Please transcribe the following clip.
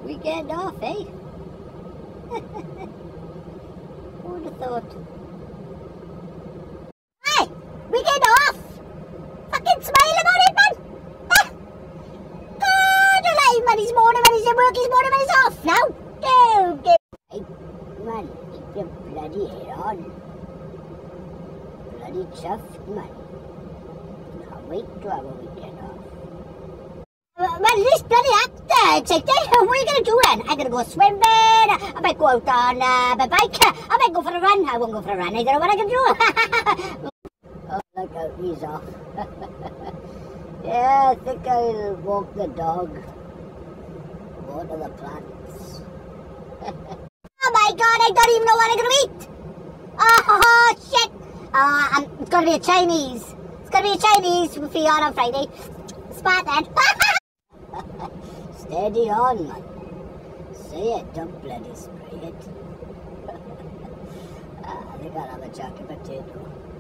Weekend off, eh? Who would have thought? Hey! Weekend off! Fucking smile about it, man! Ah! God alive, man, he's morning when he's in work, he's morning when he's off now! Don't give... Hey, man, keep your bloody head on. Bloody chuffed, man. Can't wait to have a weekend off. Man, this bloody actor, excited. What are you going to do then? I'm going to go swimming. I might go out on my bike. I might go for a run. I won't go for a run. I don't know what I can do. Oh, look out, he's off. Yeah, I think I'll walk the dog. Water the plants. Oh my God, I don't even know what I'm going to eat. Oh, shit. It's going to be a Chinese. It's going to be a Chinese for you on Friday. Smart then. Steady on, man. Say it, don't bloody spray it. I think I'll have a jacket potato.